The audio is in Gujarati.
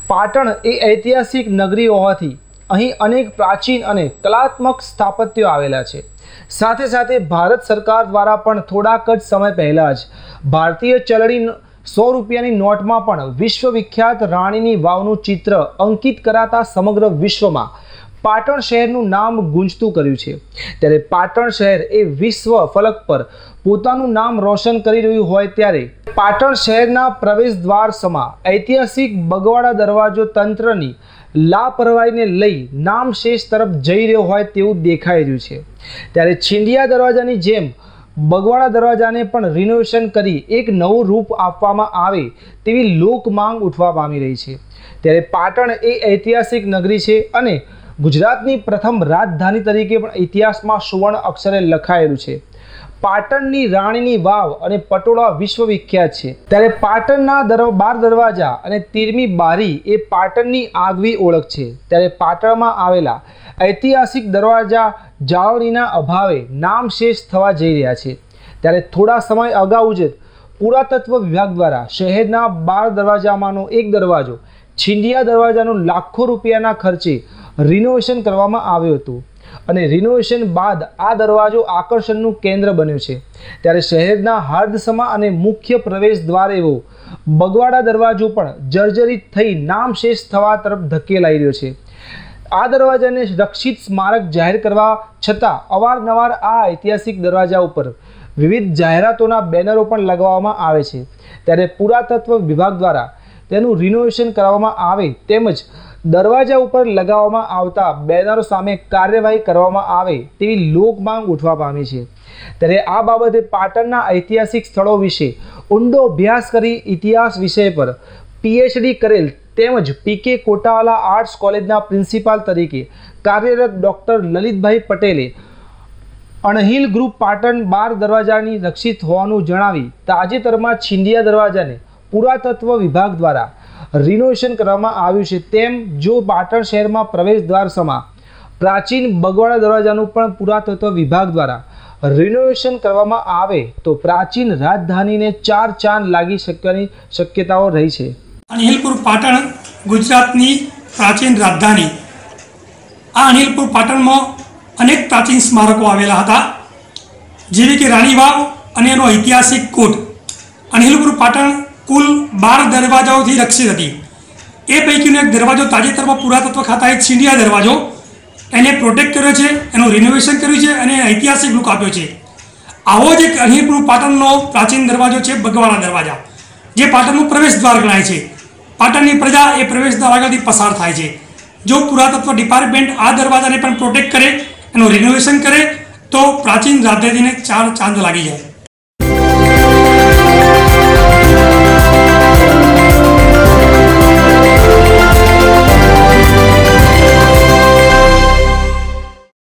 પાટણ એ ઐતિહાસિક નગરી હોવાથી અહીં અનેક પ્રાચીન અને કલાત્મક સ્થાપત્યો આવેલા છે। સાથે સાથે ભારત સરકાર દ્વારા પણ થોડાક જ સમય પહેલાં જ ભારતીય ચલણી 100 રૂપિયાની નોટમાં પણ વિશ્વવિખ્યાત રાણીની વાવનું ચિત્ર અંકિત કરાતા સમગ્ર વિશ્વમાં પાટણ શહેરનું નામ ગુંજતું કર્યું છે। ત્યારે પાટણ શહેર એ વિશ્વ ફલક પર પોતાનું નામ રોશન કરી રહ્યું હોય ત્યારે પાટણ શહેરના પ્રવેશ દ્વાર સમા ઐતિહાસિક બગવાડા દરવાજો તંત્રની લાપરવાહીને લઈ નામશેષ તરફ જઈ રહ્યો હોય તેવું દેખાઈ રહ્યું છે। ત્યારે છીંડિયા દરવાજાની જેમ બગવાડા દરવાજાને પણ રિનોવેશન કરી એક નવું રૂપ આપવામાં આવે તેવી લોક માંગ ઉઠવા પામી રહી છે। ત્યારે પાટણ એ ઐતિહાસિક નગરી છે અને ગુજરાતની પ્રથમ રાજધાની તરીકે પણ ઇતિહાસમાં સુવર્ણ અક્ષરે લખાયેલું છે। પાટણની રાણીની વાવ અને પટોળા વિશ્વવિખ્યાત છે। ત્યારે પાટણના 12 દરવાજા અને 13મી બારી એ પાટણની આગવી ઓળખ છે। ત્યારે પાટણમાં આવેલા ઐતિહાસિક દરવાજા જાળવણીના અભાવે નામશેષ થવા જઈ રહ્યા છે। ત્યારે થોડા સમય અગાઉ જ પુરાતત્વ વિભાગ દ્વારા શહેરના 12 દરવાજામાંનો એક દરવાજો છીંડિયા દરવાજાનું લાખો રૂપિયાના ખર્ચે રિનોવેશન કરવામાં આવ્યું હતું અને રિનોવેશન બાદ આ દરવાજો આકર્ષણનું કેન્દ્ર બન્યો છે। ત્યારે શહેરના હાર્દસમા અને મુખ્ય પ્રવેશ દ્વાર એવો બગવાડા દરવાજો પણ જર્જરિત થઈ નામશેષ થવા તરફ ધકેલાઈ રહ્યો છે। આ દરવાજાને રક્ષિત સ્મારક જાહેર કરવા છતાં અવારનવાર આ ઐતિહાસિક દરવાજા ઉપર વિવિધ જાહેરાતોના બેનરો પણ લગાવવામાં આવે છે। ત્યારે પુરાતત્વ વિભાગ દ્વારા તેનું રિનોવેશન કરવામાં આવે તેમજ દરવાજા ઉપર લગાવવામાં આવતા બેનરો સામે કાર્યવાહી કરવામાં આવે તેવી લોક માંગ ઉઠવા પામી છે। ત્યારે આ બાબતે પાટણના ઐતિહાસિક સ્થળો વિશે ઊંડો અભ્યાસ કરી ઇતિહાસ વિષય પર PhD કરેલ તેમજ PK કોટાવાલા આર્ટ્સ કોલેજના પ્રિન્સિપાલ તરીકે કાર્યરત ડૉક્ટર લલિતભાઈ પટેલે અણહિલ ગ્રુપ પાટણ 12 દરવાજાની રક્ષિત હોવાનું જણાવી તાજેતરમાં છીંડિયા દરવાજાને પુરાતત્વ વિભાગ દ્વારા રિનોવેશન કરવામાં આવ્યું છે। તેમ જો પાટણ શહેરમાં પ્રવેશ દ્વાર સમા પ્રાચીન બગવાડા દરવાજાનું પણ પુરાતત્વ વિભાગ દ્વારા રિનોવેશન કરવામાં આવે તો પ્રાચીન રાજધાનીને 4 ચાંદ લાગી શકવાની શક્યતાઓ રહી છે। અણહિલપુર પાટણ ગુજરાતની પ્રાચીન રાજધાની। આ અણહિલપુર પાટણમાં અનેક પ્રાચીન સ્મારકો આવેલા હતા જેવી કે રાણી વાવ અને એનો ઐતિહાસિક કોટ। અણહિલપુર પાટણ કુલ 12 દરવાજાઓથી રક્ષિત હતી। એ પૈકીનો એક દરવાજો તાજેતરમાં પુરાતત્વ ખાતાએ છીંડિયા દરવાજો એને પ્રોટેક્ટ કર્યો છે, એનું રિનોવેશન કર્યું છે અને ઐતિહાસિક લુક આપ્યો છે। આવો જ એક અણહિલપુર પાટણનો પ્રાચીન દરવાજો છે બગવાડા દરવાજા, જે પાટણનું પ્રવેશ દ્વાર ગણાય છે। પાટણની પ્રજા એ પ્રવેશ દ્વાર આગળથી પસાર થાય છે। જો પુરાતત્વ ડિપાર્ટમેન્ટ આ દરવાજાને પણ પ્રોટેક્ટ કરે, એનું રિનોવેશન કરે તો પ્રાચીન રાજધાનીને 4 ચાંદ લાગી જાય।